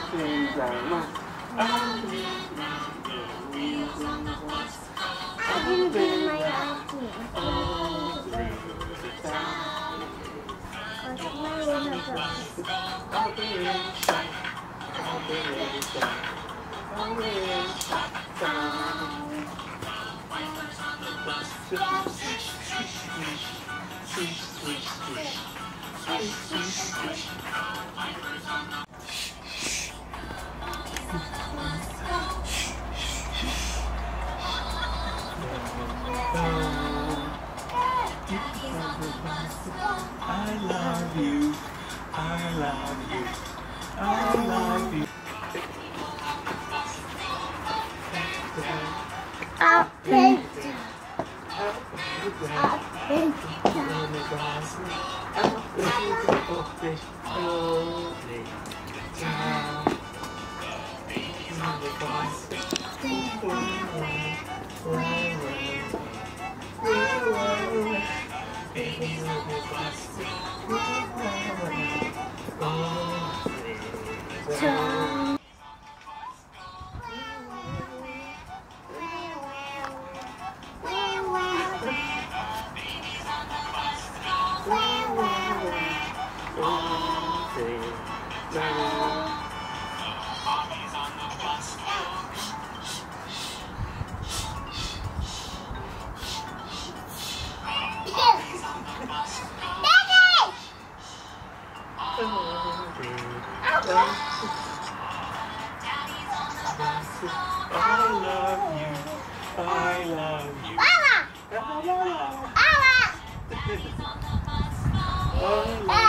things I want. I didn't do my auntie. I love you. I love you. I love you. Up and I love you. I love you. Mama! I love you. Mama! I love you.